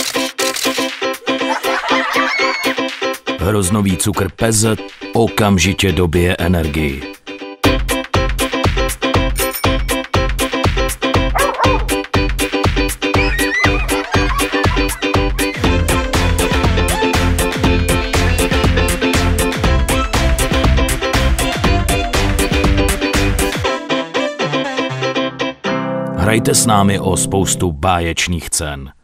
Hroznový cukr PZ okamžitě dobije energii. Hrajte s námi o spoustu báječných cen.